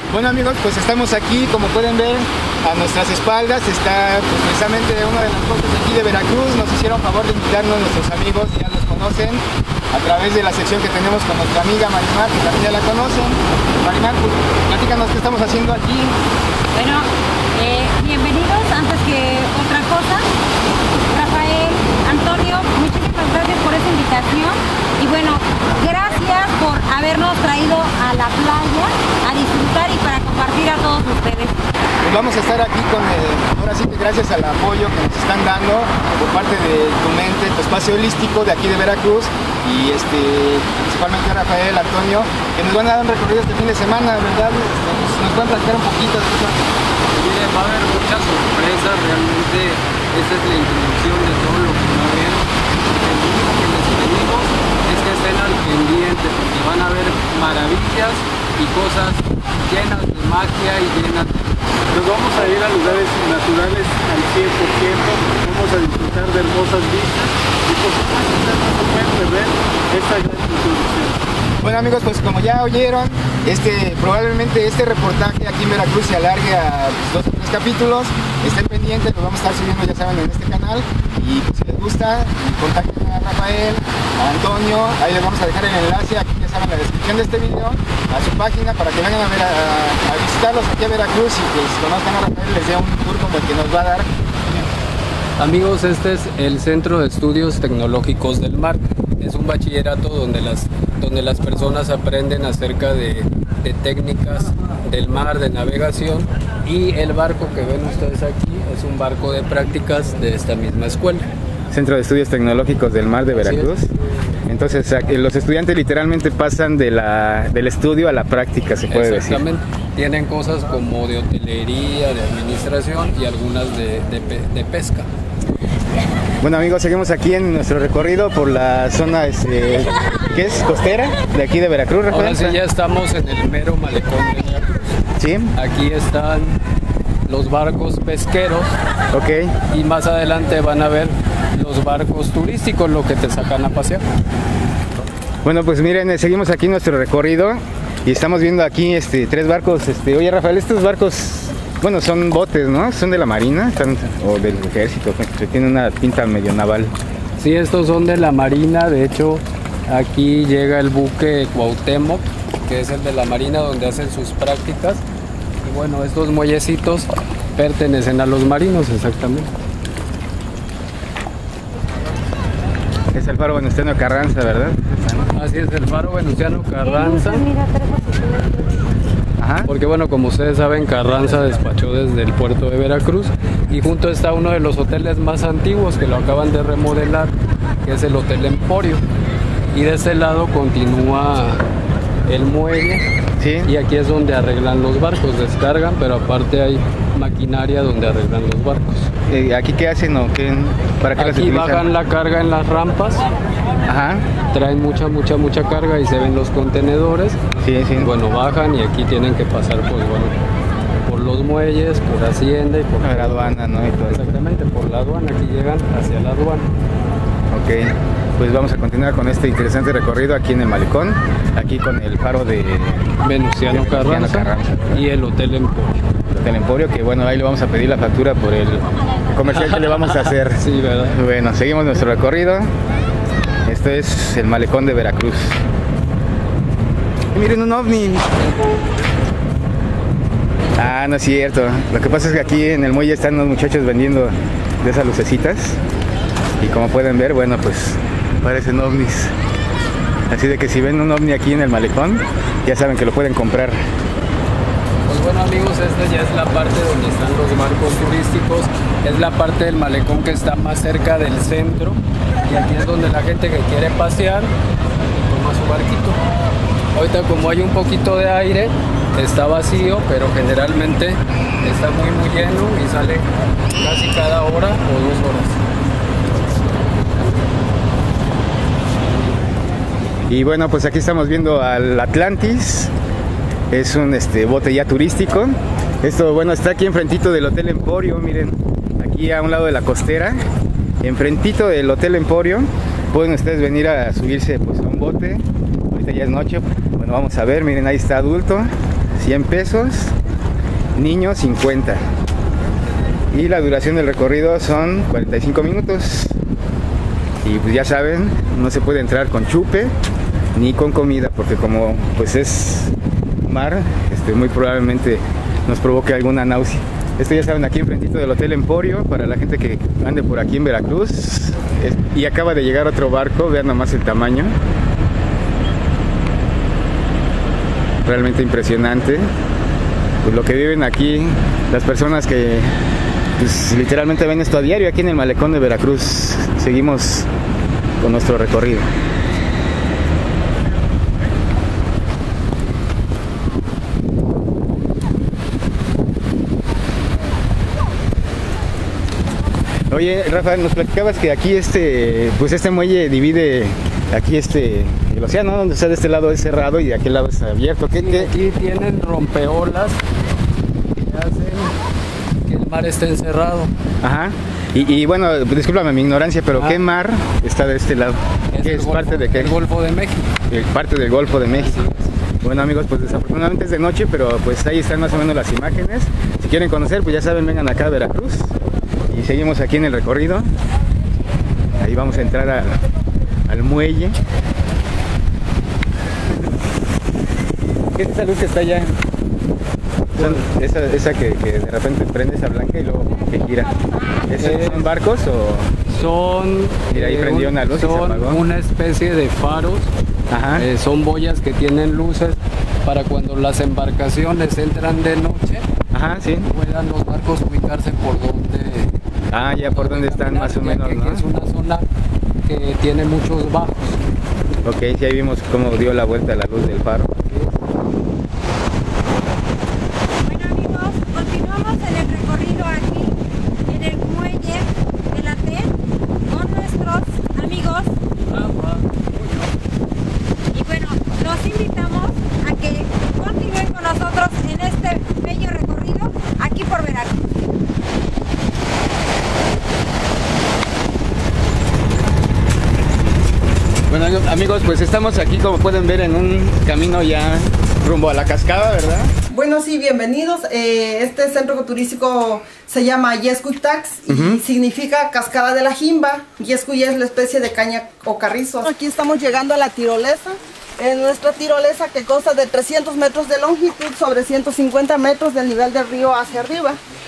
Bueno amigos, pues estamos aquí, como pueden ver, a nuestras espaldas está pues, precisamente una de las costas de aquí de Veracruz. Nos hicieron favor de invitarnos nuestros amigos, ya los conocen, a través de la sección que tenemos con nuestra amiga Marimar, que también ya la conocen. Marimar, pues, platícanos qué estamos haciendo aquí. Bueno, bienvenidos, antes que otra cosa, Rafael, Antonio, muchísimas gracias por esta invitación y bueno, gracias por habernos traído a la playa a disfrutar y para compartir a todos ustedes. Pues vamos a estar aquí con, ahora sí que gracias al apoyo que nos están dando por parte de Tu Mente, tu espacio holístico de aquí de Veracruz y principalmente Rafael, Antonio, que nos van a dar un recorrido este fin de semana, ¿verdad? Nos pueden platicar un poquito de eso. Miren, va a haber muchas sorpresas, realmente esta es la introducción de todo lo que va a haber. Lo único que les pedimos es que estén al pendiente porque van a ver maravillas y cosas llenas de magia y llenas de... Nos vamos a ir a lugares naturales al 100%, vamos a disfrutar de hermosas vistas y por supuesto ustedes no se pueden perder esta gran introducción. Bueno amigos, pues como ya oyeron, probablemente este reportaje aquí en Veracruz se alargue a 2 o 3 capítulos. Estén pendientes, lo vamos a estar subiendo, ya saben, en este canal. Y pues, si les gusta, contacten a Rafael, a Antonio, ahí les vamos a dejar el enlace, aquí ya saben, en la descripción de este video, a su página, para que vengan a visitarlos aquí a Veracruz y pues conozcan a Rafael, les dé un tour como el que nos va a dar. Amigos, este es el Centro de Estudios Tecnológicos del Mar. Es un bachillerato donde las personas aprenden acerca de técnicas del mar, de navegación, y el barco que ven ustedes aquí es un barco de prácticas de esta misma escuela. Centro de Estudios Tecnológicos del Mar de Veracruz. Entonces los estudiantes literalmente pasan del estudio a la práctica, se puede decir. Exactamente. Tienen cosas como de hotelería, de administración y algunas de pesca. Bueno amigos, seguimos aquí en nuestro recorrido por la zona ¿qué es? Costera de aquí de Veracruz, Rafael. Ahora sí ya estamos en el mero malecón de Veracruz. Sí. Aquí están los barcos pesqueros. Ok. Y más adelante van a ver los barcos turísticos, lo que te sacan a pasear. Bueno, pues miren, seguimos aquí nuestro recorrido y estamos viendo aquí 3 barcos. Oye Rafael, estos barcos, bueno, son botes, ¿no? Son de la Marina o del Ejército, que tienen una pinta medio naval. Sí, estos son de la Marina, de hecho aquí llega el buque Cuauhtémoc, que es el de la Marina donde hacen sus prácticas. Y bueno, estos muellecitos pertenecen a los marinos, exactamente. Es el faro Venustiano Carranza, ¿verdad? Así es, el faro Venustiano Carranza. Ajá. Porque bueno, como ustedes saben, Carranza despachó desde el puerto de Veracruz y junto está uno de los hoteles más antiguos que lo acaban de remodelar, que es el Hotel Emporio. Y de este lado continúa el muelle. Sí. Y aquí es donde arreglan los barcos, descargan, pero aparte hay maquinaria donde arreglan los barcos. ¿Aquí qué hacen o qué? ¿Para qué las Aquí utilizan? bajan la carga en las rampas. Ajá. Traen mucha carga y se ven los contenedores. Sí, sí. Bueno, bajan y aquí tienen que pasar, pues bueno, por los muelles, por Hacienda y por la aduana, ¿no? Y todo. Exactamente, por la aduana, aquí llegan hacia la aduana. Ok, pues vamos a continuar con este interesante recorrido aquí en el malecón, aquí con el faro de Venustiano Carranza y el Hotel Emporio. El Hotel Emporio, que bueno, ahí le vamos a pedir la factura por el comercial que le vamos a hacer. Sí, ¿verdad? Bueno, seguimos nuestro recorrido. Esto es el malecón de Veracruz. Y miren, un ovni. Ah, no es cierto. Lo que pasa es que aquí en el muelle están unos muchachos vendiendo de esas lucecitas. Y como pueden ver, bueno, pues parecen ovnis. Así de que si ven un ovni aquí en el malecón, ya saben que lo pueden comprar. Pues bueno amigos, esta ya es la parte donde están los barcos turísticos. Es la parte del malecón que está más cerca del centro. Y aquí es donde la gente que quiere pasear toma su barquito. Ahorita como hay un poquito de aire, está vacío, pero generalmente está muy lleno y sale casi cada hora o 2 horas. Y bueno, pues aquí estamos viendo al Atlantis. Es un bote ya turístico. Esto, bueno, está aquí enfrentito del Hotel Emporio. Miren, aquí a un lado de la costera, enfrentito del Hotel Emporio, pueden ustedes venir a subirse pues a un bote. Ahorita ya es noche. Bueno, vamos a ver, miren, ahí está Adulto. 100 pesos, niños 50. Y la duración del recorrido son 45 minutos. Y pues ya saben, no se puede entrar con chupe ni con comida, porque como pues es mar, muy probablemente nos provoque alguna náusea. Esto ya saben, aquí enfrentito del Hotel Emporio, para la gente que ande por aquí en Veracruz. Y acaba de llegar otro barco, vean nomás el tamaño. Realmente impresionante. Pues lo que viven aquí las personas que pues, literalmente ven esto a diario aquí en el malecón de Veracruz. Seguimos con nuestro recorrido. Oye, Rafa, nos platicabas que aquí pues este muelle divide aquí el océano, donde está de este lado es cerrado y de aquel lado es abierto. Sí, aquí tienen rompeolas que hacen que el mar esté encerrado. Ajá. Y bueno, discúlpame mi ignorancia, pero ¿qué mar está de este lado? ¿Qué es parte de qué? El Golfo de México. Parte del Golfo de México. Bueno amigos, pues desafortunadamente es de noche, pero pues ahí están más o menos las imágenes. Si quieren conocer, pues ya saben, vengan acá a Veracruz. Y seguimos aquí en el recorrido. Ahí vamos a entrar al muelle. ¿Qué es esa luz que está allá? Esa que de repente prende, esa blanca y luego que gira. ¿Son barcos o...? Son... Mira, ahí prendió una luz y se apagó. Una especie de faros. Ajá. Son boyas que tienen luces para cuando las embarcaciones entran de noche. Ajá, sí. Puedan los barcos ubicarse por donde... Ah, ya por donde están más o menos, ¿no? Que es una zona que tiene muchos bajos. Ok, sí, ahí vimos cómo dio la vuelta la luz del faro. Bueno amigos, continuamos en el recorrido aquí, en el muelle de la T, con nuestros amigos. Y bueno, los invitamos a que continúen con nosotros en este bello recorrido aquí por Veracruz. Bueno amigos, pues estamos aquí como pueden ver en un camino ya rumbo a la cascada, ¿verdad? Bueno, sí, bienvenidos. Este centro turístico se llama Yescuytax y significa cascada de la Jimba. Yescuy es la especie de caña o carrizo. Aquí estamos llegando a la tirolesa. Nuestra tirolesa que consta de 300 metros de longitud sobre 150 metros del nivel del río hacia arriba.